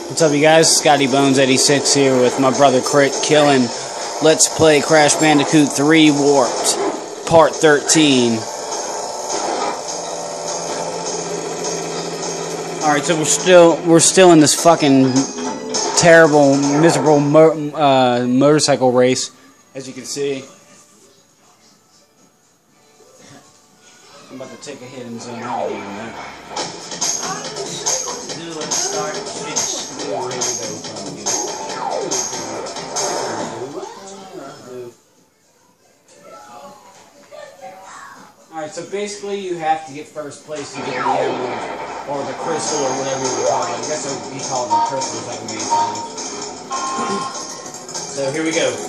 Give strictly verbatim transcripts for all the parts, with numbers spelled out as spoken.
What's up, you guys? Scotty Bones eighty-six here with my brother Crit killing. Let's play Crash Bandicoot three Warped, Part thirteen. Alright, so we're still we're still in this fucking terrible, miserable mo uh, motorcycle race, as you can see. I'm about to take a hit and zoom out again, man. Let's start finish. Alright, so basically you have to get first place to get the emerald, or the crystal, or whatever you call it. I guess we call them crystals like a million times. So here we go.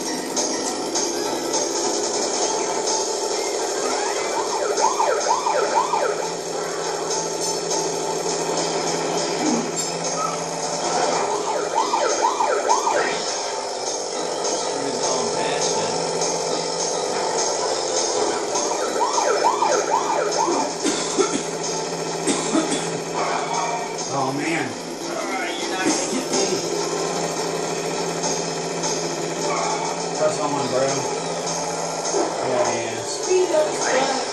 Oh man. Alright, you're not gonna get me. Press on one, bro. Yeah, yeah. Speed up, speed up.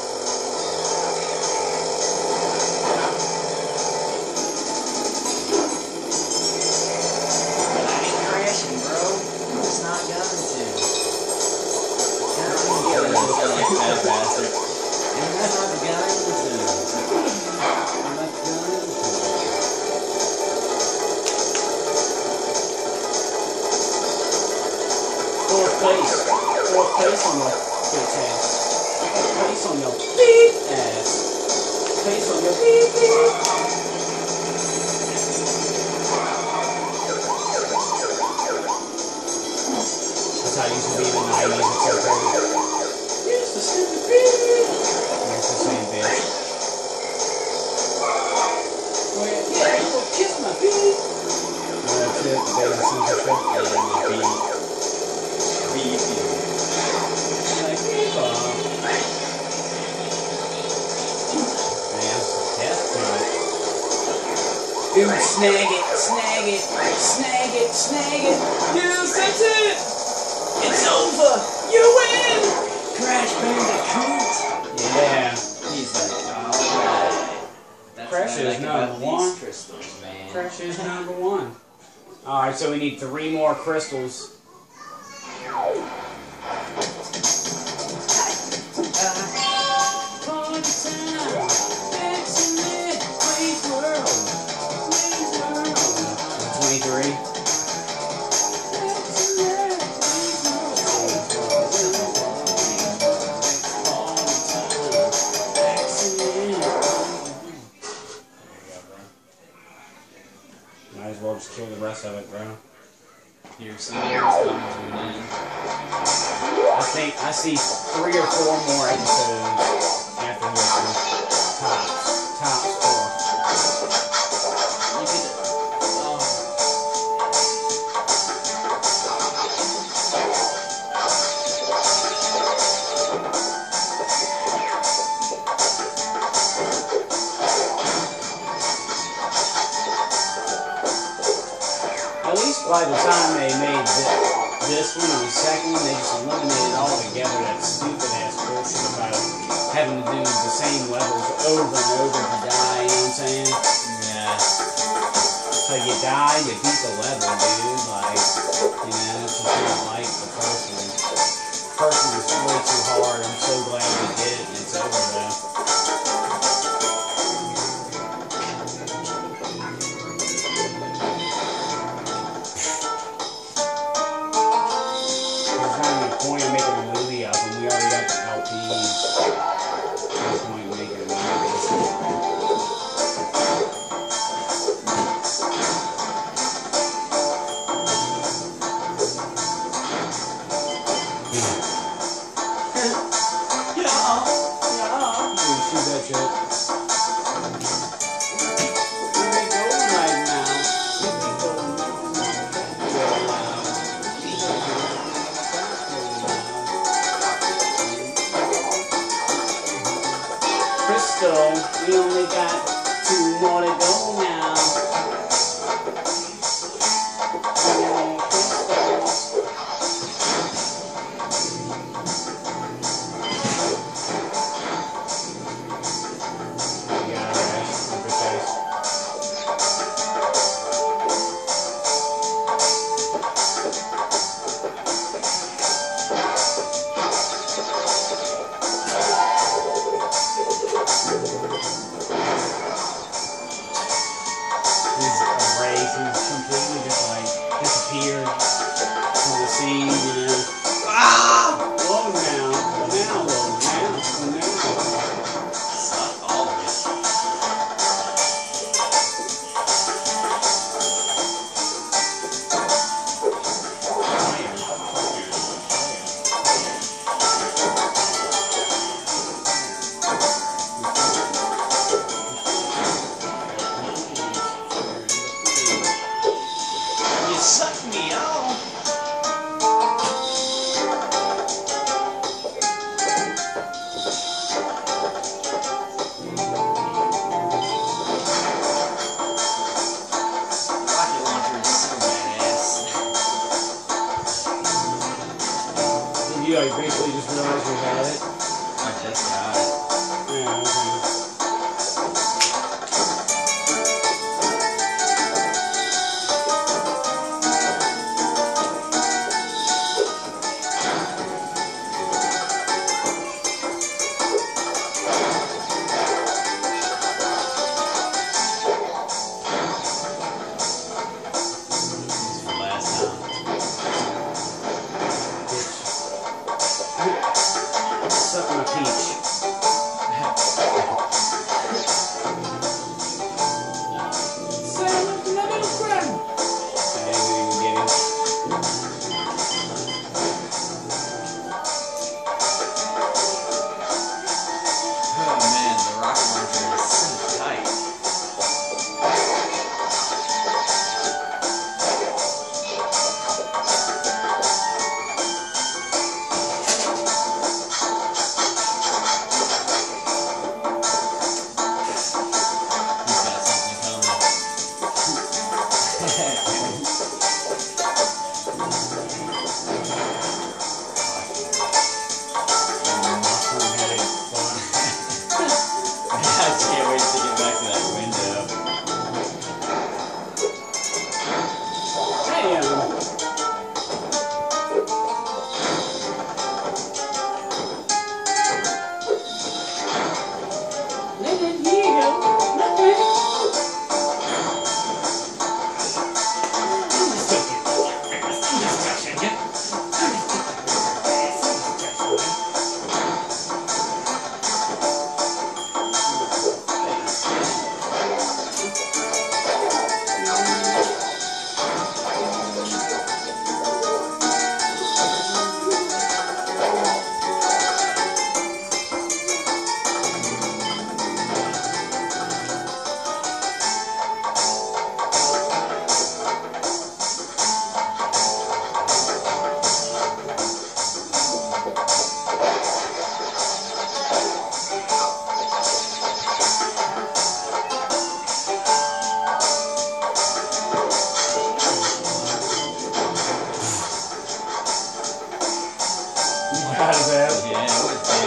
I ain't crashing, bro. It's not going to. It's not going to. Like that bastard. And that's not the guy to do. Fourth place. Fourth place on your bitch ass. Fourth place on your beep ass. Place on your beep beep. That's how I used to be in the nineties and so crazy. Here's the stupid beep. Here's the same bitch. Well, yeah, you will kiss my beep. Well, that's it. There's a super shot. Yeah, my beep. Dude, snag it, snag it, snag it, snag it. Yes, that's it. It's over. You win. Crash Bandicoot. Yeah. He's like, alright. Crash is number one. Crystals, man. Crash is number one. Alright, so we need three more crystals. Might as well just kill the rest of it, bro. Here, somebody's coming to an end. I think I see three or four more episodes after this one. Tops. Tops four. Look at it. Oh. At least by the time they made this, this one and the second one, they just eliminated all together that stupid ass bullshit about having to do the same levels over and over to die, you know what I'm saying? Yeah. So you die, you beat the level, dude. Like, you know, it's just not like the first one. The first one was way too hard. I'm so glad we did it and it's over though. Point of making a movie of them. We already got the L Ps. No point in making a movie. Yeah, yeah. like basically just realized we had it. I just got it. Yeah, okay. Suck my peach. Say look to my little friend. Hey, we didn't get him. Oh man, the rocket launcher is so tight. How does that? Yeah, it was big.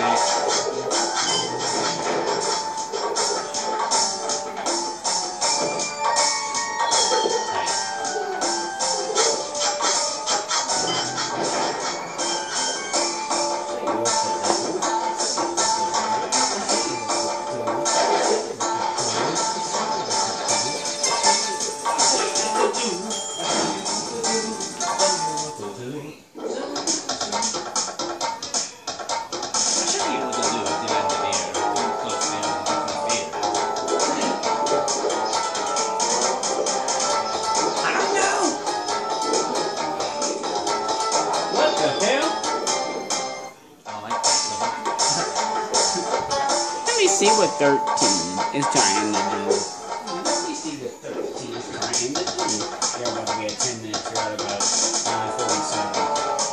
See what thirteen is trying to do. Let me see what thirteen is trying to do. You're about to get ten minutes. You're at about nine forty-seven.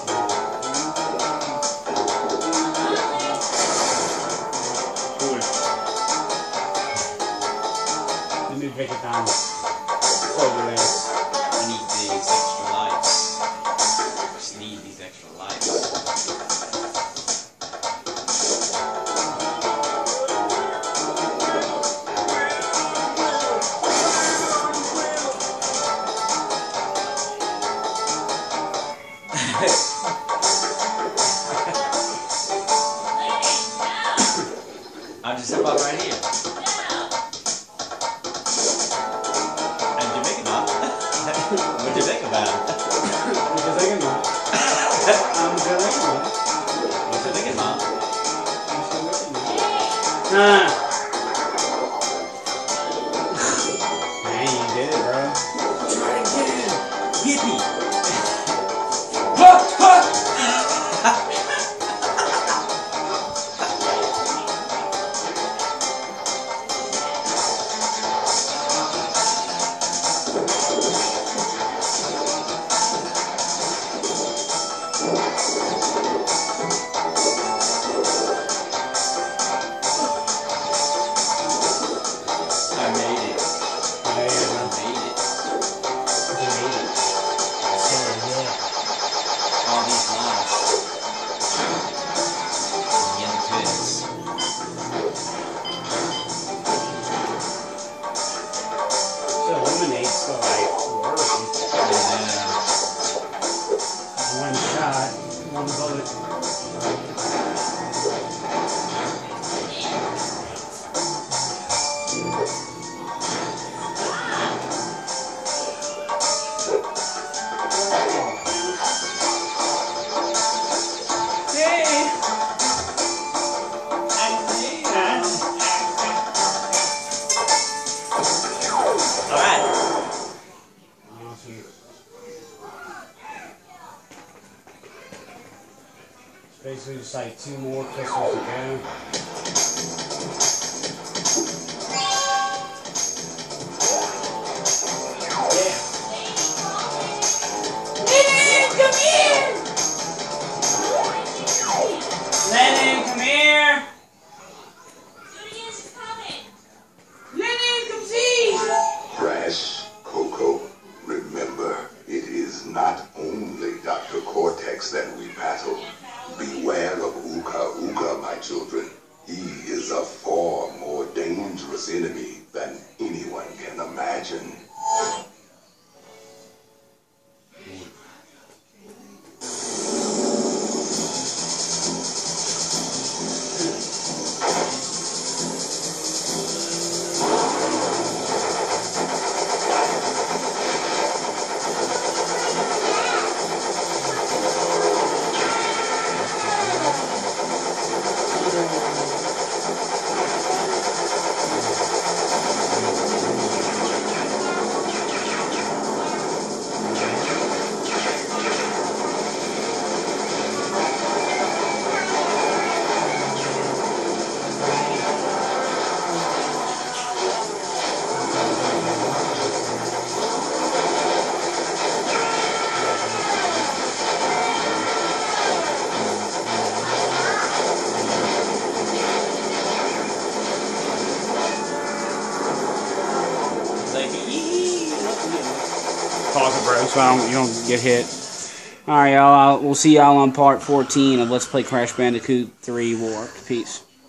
Cool. Let me break it down. Over there. I need these extra lights. Just need these extra lights. I'll just step up right here. And Jamaican Mom. What you think about it? What you thinking, Mom? I'm Jamaican Mom. What you thinking, Mom? I'm Jamaican Mom. Ah. Man, you did it, bro. Try again. Yippee. Ha ha. still like working. Yeah. One shot, one bullet. Basically just like two more pistols to go. Yeah. Lennon, come here! Lennon, come here! Julius is coming! Lennon, come see! Crash, Coco, remember, it is not only Doctor Cortex that we battle. Beware of Uka Uka, my children. He is a far more dangerous enemy than anyone can imagine. Pause it, bro, so I don't, you don't get hit. Alright, y'all. We'll see y'all on part fourteen of Let's Play Crash Bandicoot three Warped. Peace.